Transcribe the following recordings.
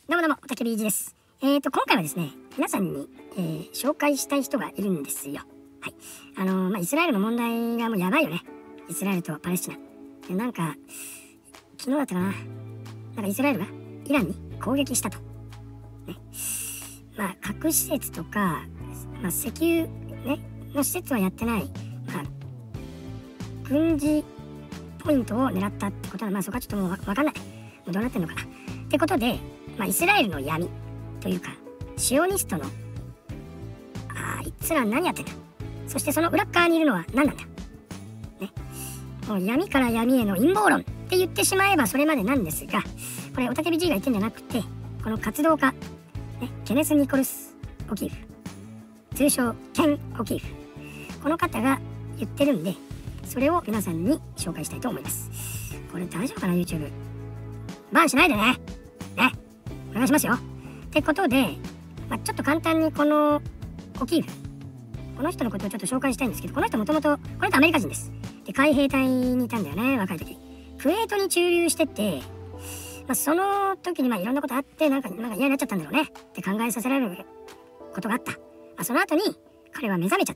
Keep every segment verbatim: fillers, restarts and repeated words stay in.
どうもどうも、おたけびいじです。えーと、今回はですね、皆さんに、えー、紹介したい人がいるんですよ。はい。あのー、まあ、イスラエルの問題がもうやばいよね。イスラエルとパレスチナ。で、なんか、昨日だったかな。なんかイスラエルがイランに攻撃したと。ね。まあ、核施設とか、まあ、石油、ね、の施設はやってない、まあ、軍事ポイントを狙ったってことは、まあ、そこはちょっともうわかんない。もうどうなってんのかな。ってことで、まあ、イスラエルの闇というか、シオニストの、あいつら何やってんだ。そしてその裏側にいるのは何なんだ。ね。もう闇から闇への陰謀論って言ってしまえばそれまでなんですが、これ、おたけび G が言ってんじゃなくて、この活動家、ね、ケネス・ニコルス・オキーフ、通称、ケン・オキーフ。この方が言ってるんで、それを皆さんに紹介したいと思います。これ大丈夫かな YouTube。バンしないでね。ね。お願いしますよ。ってことで、まあ、ちょっと簡単にこのオキーフ、この人のことをちょっと紹介したいんですけど、この人もともと、この人アメリカ人です。で、海兵隊にいたんだよね、若い時。クウェートに駐留してて、まあ、その時にまあいろんなことあって、なんか、なんか嫌になっちゃったんだろうねって考えさせられることがあった。まあ、その後に彼は目覚めちゃって、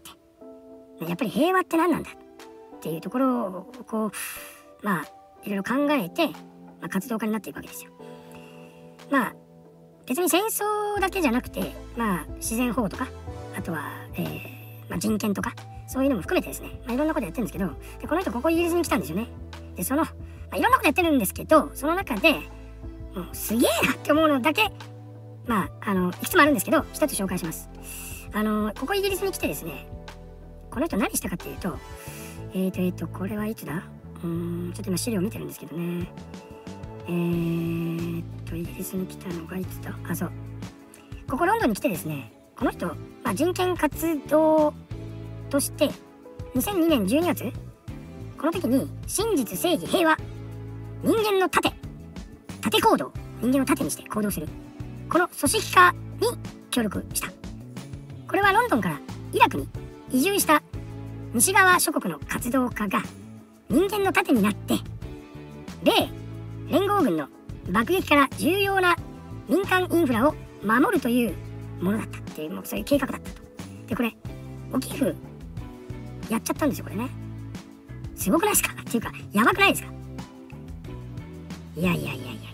やっぱり平和って何なんだっていうところを、こう、まあ、いろいろ考えて、まあ、活動家になっていくわけですよ。まあ、別に戦争だけじゃなくて、まあ、自然保護とか、あとは、えーまあ、人権とか、そういうのも含めてですね、まあ、いろんなことやってるんですけど、でこの人ここイギリスに来たんですよね。で、その、まあ、いろんなことやってるんですけど、その中で、もうすげえなって思うのだけ、まあ、あの、いくつもあるんですけど、一つ紹介します。あの、ここイギリスに来てですね、この人何したかっていうと、えーと、えーと、これはいつだうーん、ちょっと今資料見てるんですけどね。えーっと、イギリスに来たのがいつだあ、そう。ここロンドンに来てですね、この人、まあ、人権活動として、にせんにねんじゅうにがつ、この時に、真実、正義、平和、人間の盾、盾行動、人間を盾にして行動する。この組織化に協力した。これはロンドンからイラクに移住した西側諸国の活動家が人間の盾になって、米連合軍の爆撃から重要な民間インフラを守るというものだったっていう、もうそういう計画だったと。で、これ、オキーフ、やっちゃったんですよ、これね。すごくないですかっていうか、やばくないですか。いやいやいやいやいや。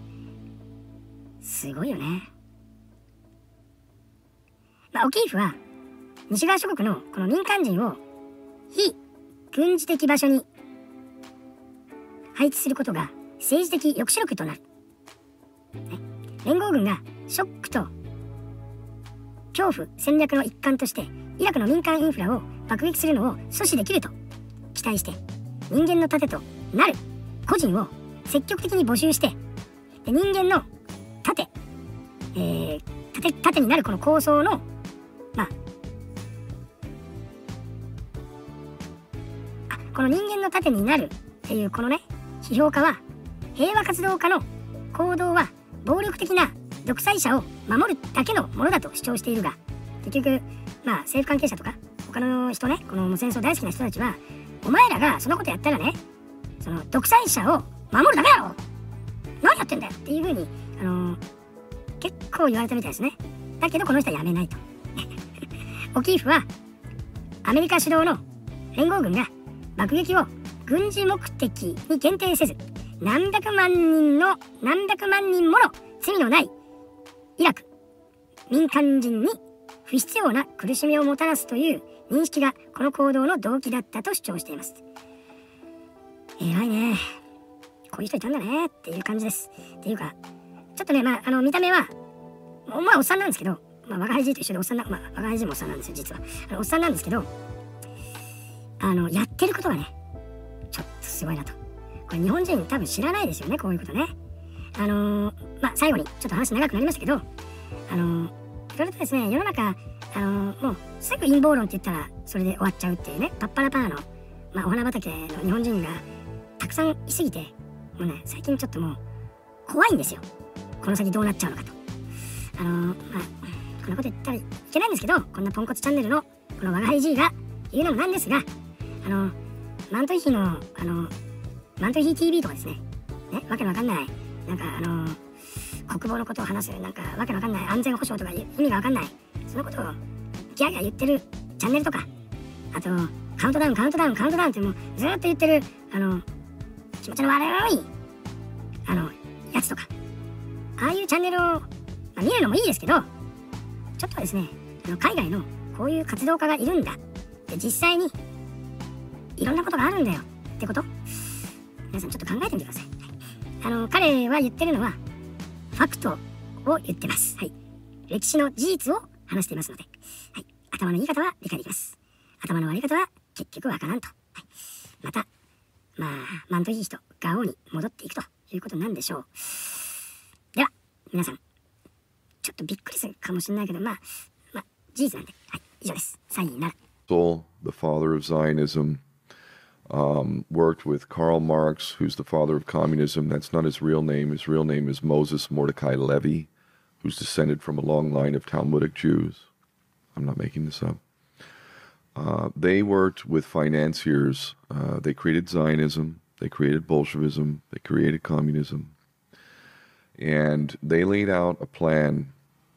すごいよね。まあ、オキーフは、西側諸国のこの民間人を非軍事的場所に配置することが政治的抑止力となる。ね、連合軍がショックと恐怖戦略の一環としてイラクの民間インフラを爆撃するのを阻止できると期待して、人間の盾となる個人を積極的に募集して、で人間の盾、えー、盾、盾になるこの構想の、まあ、あ、この人間の盾になるっていうこのね、批評家は、平和活動家の行動は暴力的な独裁者を守るだけのものだと主張しているが、結局、まあ政府関係者とか他の人ね、この戦争大好きな人たちは、お前らがそのことやったらね、その独裁者を守るだけだろ、何やってんだよっていう風に、あのー、結構言われたみたいですね。だけどこの人はやめないと。オキーフはアメリカ主導の連合軍が爆撃を軍事目的に限定せず、何百万人の何百万人もの罪のないイラク民間人に不必要な苦しみをもたらすという認識がこの行動の動機だったと主張しています。偉いね、こういう人いたんだねっていう感じです。っていうか、ちょっとね、まあ、あの見た目はまあおっさんなんですけど、まあ、若いじと一緒でおっさんな、まあ、若いじもおっさんなんですよ、実は。あのおっさんなんですけど、あのやってることがね、ちょっとすごいなと。これ日本人多分知らないですよね、こういうことね。あのー、まあ、最後にちょっと話長くなりましたけど、あのー、いろいろとですね、世の中、あのー、もうすぐ陰謀論って言ったらそれで終わっちゃうっていうね、パッパラパーの、まあ、お花畑の日本人がたくさんいすぎて、もうね、最近ちょっともう怖いんですよ。この先どうなっちゃうのかと。あのー、まあ、こんなこと言ったらいけないんですけど、こんなポンコツチャンネルのこの我が輩 G が言うのもなんですが、あのー、マントヒヒの、あのー、マントヒヒ ティーブイ とかですね、ね、わけのわかんない、なんかあのー、 国防のことを話す、なんかわけのわかんない安全保障とか意味がわかんない、そのことをギャーギャー言ってるチャンネルとか、あとカウントダウンカウントダウンカウントダウンってもうずーっと言ってるあの気持ちの悪いあのやつとか、ああいうチャンネルを、まあ、見るのもいいですけど、ちょっとですね、あの海外のこういう活動家がいるんだで、実際にいろんなことがあるんだよってこと、皆さんちょっと考えてみてください。あの彼は言ってるのはファクトを言ってます。はい、歴史の事実を話していますので、はい、頭のいい方は理解できます。頭の悪い方は結局わからんと。はい、またまあマントいい人ガオに戻っていくということなんでしょう。では皆さんちょっとびっくりするかもしれないけど、まあまあ事実なんで、はい、以上です。さいなら。 The father of Zionism, um, worked with Karl Marx, who's the father of communism. That's not his real name. His real name is Moses Mordecai Levy, who's descended from a long line of Talmudic Jews. I'm not making this up. Uh, they worked with financiers. Uh, they created Zionism. They created Bolshevism. They created communism. And they laid out a plan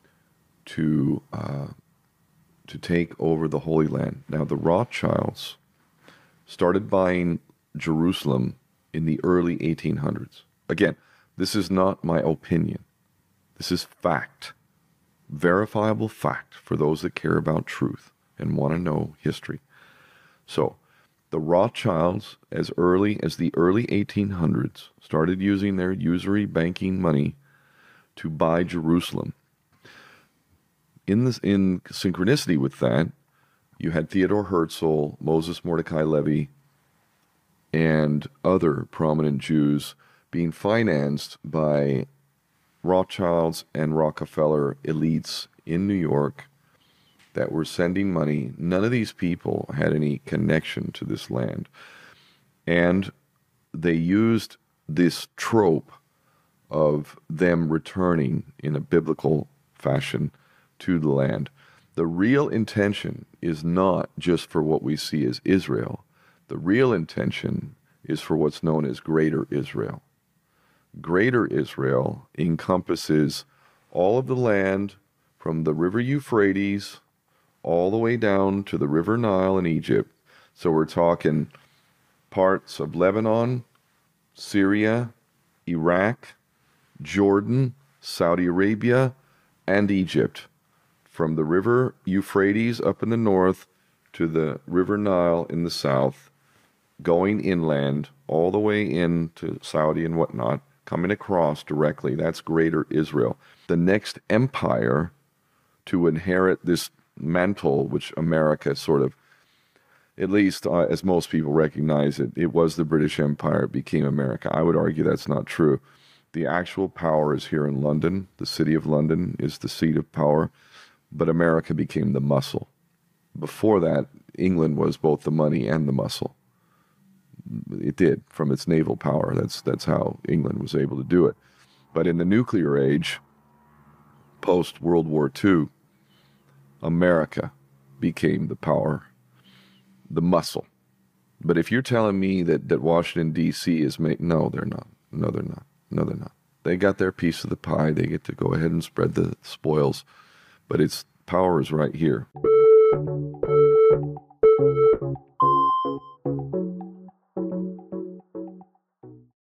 to uh, to take over the Holy Land. Now, the Rothschilds started buying Jerusalem in the early eighteen hundreds. Again, this is not my opinion. This is fact. Verifiable fact for those that care about truth and want to know history. So, the Rothschilds, as early as the early eighteen hundreds, started using their usury banking money to buy Jerusalem. In this, in synchronicity with that, you had Theodore Herzl, Moses Mordecai Levy, and other prominent Jews being financed by Rothschilds and Rockefeller elites in New York that were sending money. None of these people had any connection to this land. And they used this trope of them returning in a biblical fashion to the land. The real intention is not just for what we see as Israel. The real intention is for what's known as Greater Israel. Greater Israel encompasses all of the land from the river Euphrates all the way down to the river Nile in Egypt. So we're talking parts of Lebanon, Syria, Iraq, Jordan, Saudi Arabia, and Egypt. From the river Euphrates up in the north to the river Nile in the south, going inland all the way into Saudi and whatnot, coming across directly. That's Greater Israel. The next empire to inherit this mantle, which America sort of, at least uh, as most people recognize it, it was the British Empire, it became America. I would argue that's not true. The actual power is here in London. The city of London is the seat of power. But America became the muscle. Before that, England was both the money and the muscle. It did, from its naval power. That's that's how England was able to do it. But in the nuclear age, post-World War Two, America became the power, the muscle. But if you're telling me that, that Washington, D C is making... No, they're not. No, they're not. No, they're not. They got their piece of the pie. They get to go ahead and spread the spoils. But its power is right here.